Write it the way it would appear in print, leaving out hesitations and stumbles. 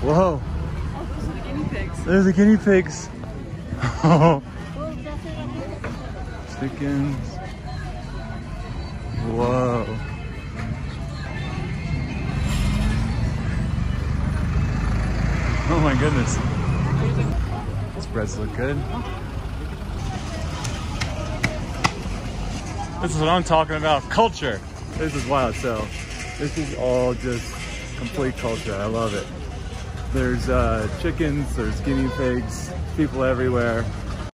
Whoa. Oh, those are the guinea pigs. There's the guinea pigs. Chickens. Whoa. Oh my goodness. These breads look good. This is what I'm talking about, culture. This is wild. So this is all just complete culture. I love it. There's chickens, there's guinea pigs, people everywhere.